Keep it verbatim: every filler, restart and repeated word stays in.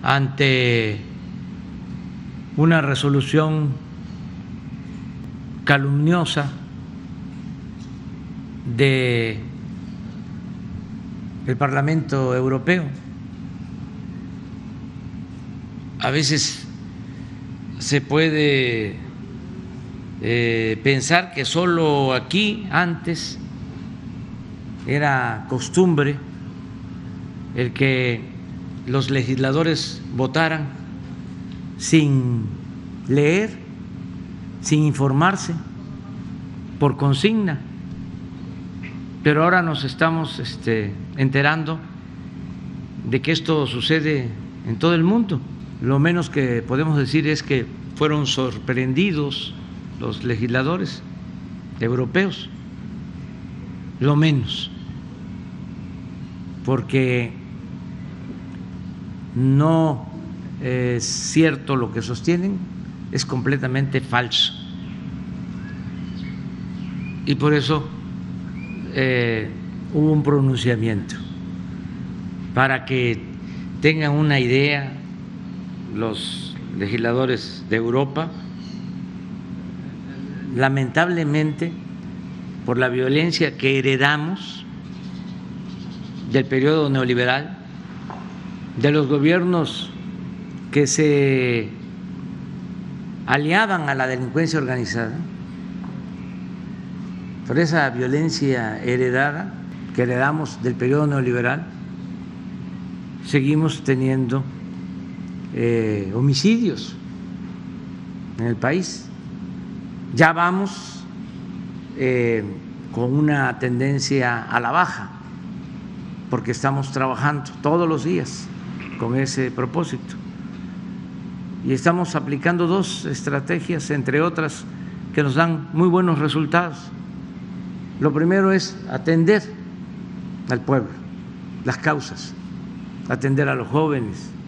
ante una resolución calumniosa de el Parlamento Europeo. A veces se puede eh, pensar que solo aquí antes era costumbre el que los legisladores votaran sin leer, sin informarse, por consigna. Pero ahora nos estamos este, enterando de que esto sucede en todo el mundo. Lo menos que podemos decir es que fueron sorprendidos los legisladores europeos, lo menos, porque no es cierto lo que sostienen, es completamente falso. Y por eso eh, hubo un pronunciamiento, para que tengan una idea los legisladores de Europa. Lamentablemente, por la violencia que heredamos del periodo neoliberal, de los gobiernos que se aliaban a la delincuencia organizada, por esa violencia heredada que heredamos del periodo neoliberal, seguimos teniendo eh, homicidios en el país. Ya vamos eh, con una tendencia a la baja, porque estamos trabajando todos los días con ese propósito. Y estamos aplicando dos estrategias, entre otras, que nos dan muy buenos resultados. Lo primero es atender al pueblo, las causas, atender a los jóvenes,